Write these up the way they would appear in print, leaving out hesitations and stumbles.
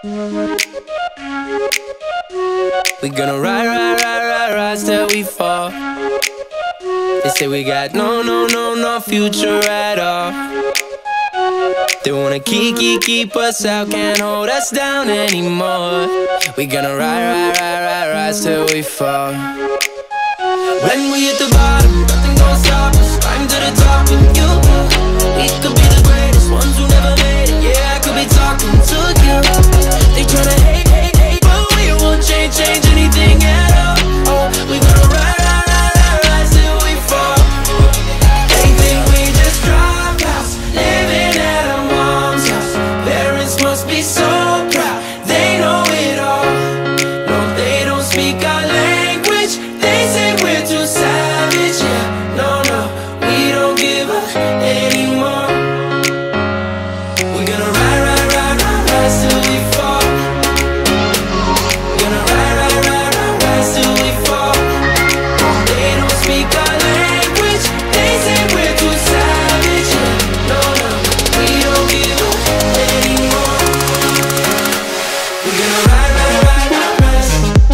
We gonna ride, ride, ride, ride, ride till we fall. They say we got no future at all. They wanna keep us out, can't hold us down anymore. We gonna ride, ride, ride, ride, ride till we fall. When we hit the bottom, nothing gon' stop us. Climb to the top with you. We could be the greatest ones who never made it. Yeah, I could be talking to you. They tryna hate, hate, hate, but we won't change anything at all. Oh, we gonna ride, ride, ride, ride, ride till we fall. They think we just dropped out, living at our mom's house. Parents must be so proud, they know it all. No, they don't speak our language. They say we're too savage. Yeah, no, we don't give up anymore. We're gonna ride, ride, ride, ride, ride till we fall. Gonna ride, ride, ride, ride, ride till we fall. They don't speak our language. They say we're too savage. Yeah, no, we don't give up anymore. We're gonna ride, ride, ride, ride, ride.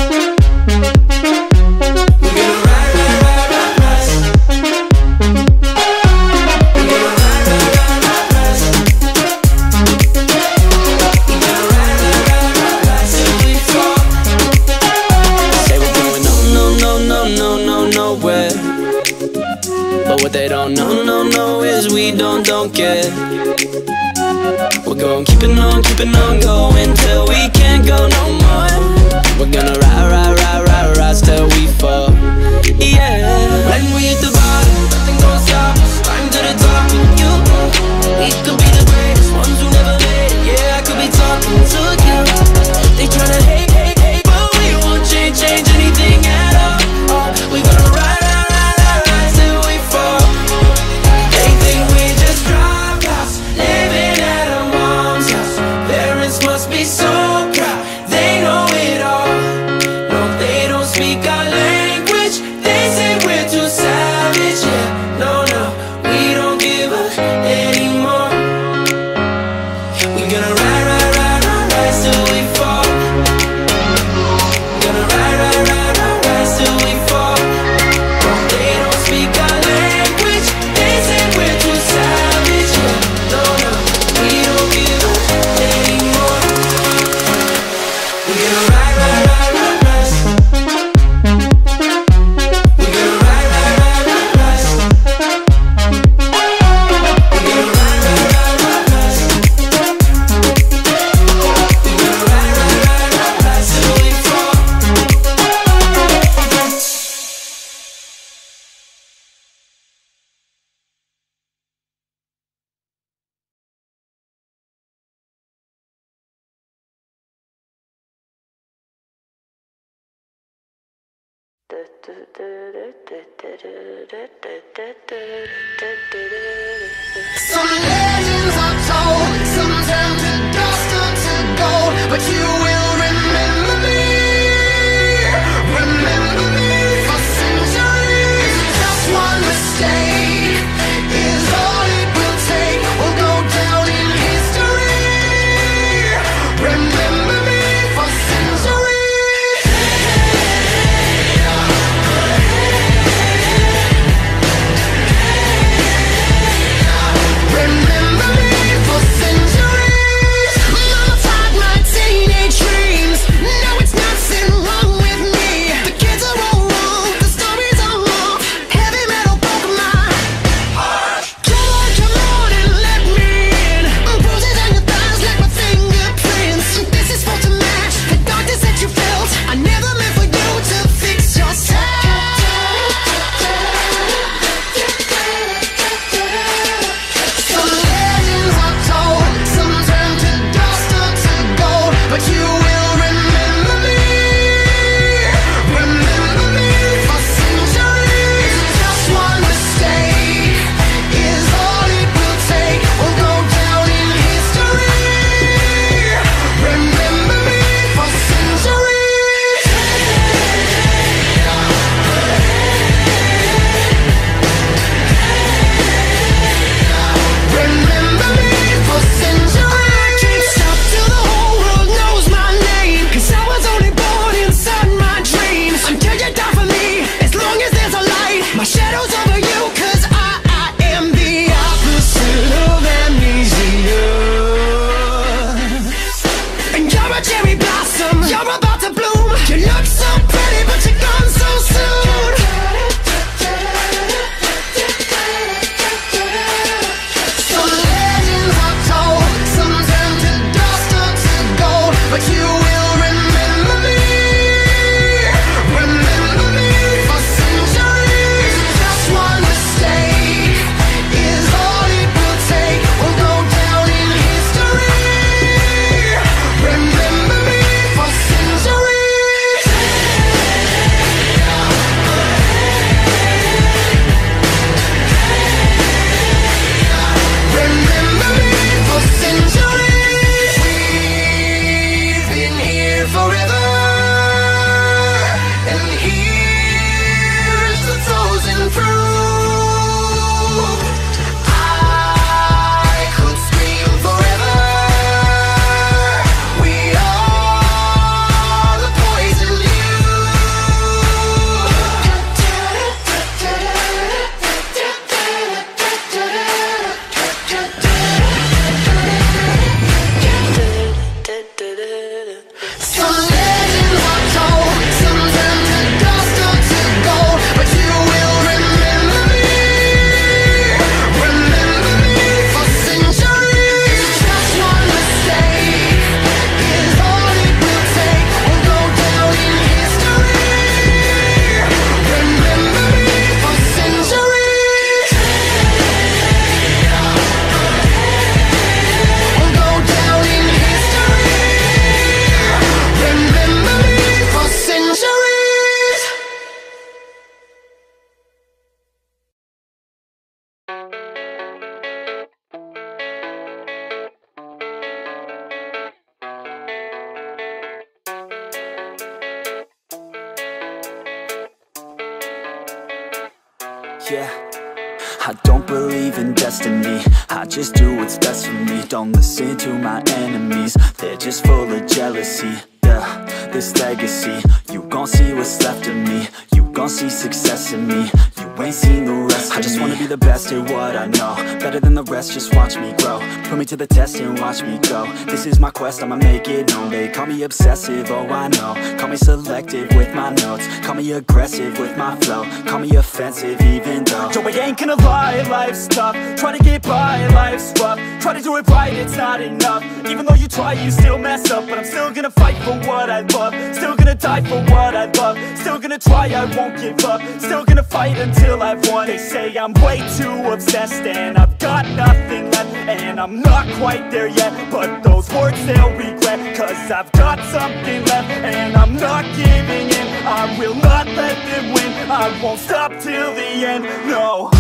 We're gonna ride, ride, ride, ride, ride. We're gonna ride, ride, ride, ride, ride. We're gonna ride, ride, ride, ride, ride till we fall. Say we're going nowhere. But what they don't know is we don't care. We're going keeping on going till we can't go no more. We're gonna ride, ride, ride, ride, ride till we fall. Yeah. When we hit the bottom, nothing gon' stop us. Climb to the top with you. We could be the greatest ones who never made it. Yeah, I could be talking to you. They tryna hate, hate, hate, but we won't change anything at all. Oh, we gonna ride, ride, ride, ride, ride till we fall. They think we just dropped out, living at our mom's house. Parents must be so proud, they know it all. No, they don't speak our language. They say we're too savage. Yeah, no, we don't give up anymore. We gonna ride, ride, ride, ride, ride till we fall. Gonna ride, ride, ride, ride, ride till we fall. They don't speak our language. They say we're too savage. Yeah, no, we don't give up anymore. We gonna ride, ride, ride, ride, ride. We gonna ride, ride, ride, ride, ride. We gonna ride, ride, ride, ride, ride. We gonna ride, ride, ride, ride, ride till we fall. Some legends are told, some turn to dust or to gold, but you will remember me for centuries. Just one mistake is all it will take. We'll go down in history. Remember me for centuries. Remember me for centuries. yeah. I don't believe in destiny, I just do what's best for me. Don't listen to my enemies, they're just full of jealousy. Yeah, this legacy, you gon' see what's left of me. You gon' see success in me, you ain't seen the rest of me. I just wanna be the best at what I know, better than the rest, just watch me grow. Put me to the test and watch me go. This is my quest, I'ma make it known. They call me obsessive, oh I know. Call me selective with my notes, call me aggressive with my flow. Call me offensive even though Joe, I ain't gonna lie, life's tough. Try to get by, life's rough. Try to do it right, it's not enough. Even though you try, you still mess up. But I'm still gonna fight for what I love, still gonna die for what I love, still gonna try, I won't give up, still gonna fight until I've won. They say I'm way too obsessed and I've got nothing left, and I'm not quite there yet, but those words they'll regret, cause I've got something left and I'm not giving in. I will not let them win, I won't stop till the end, no.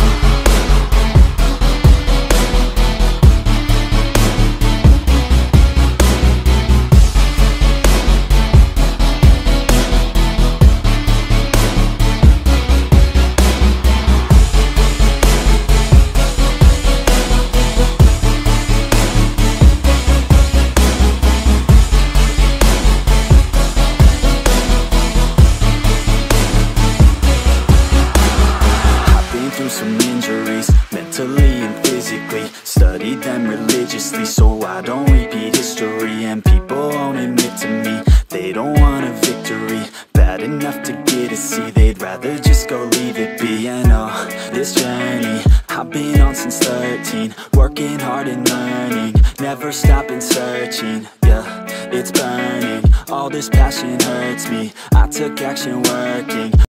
Some injuries, mentally and physically. Studied them religiously so I don't repeat history. And people won't admit to me they don't want a victory bad enough to get a C. They'd rather just go leave it be. I know this journey I've been on since 13, working hard and learning, never stopping searching. Yeah, it's burning, all this passion hurts me. I took action working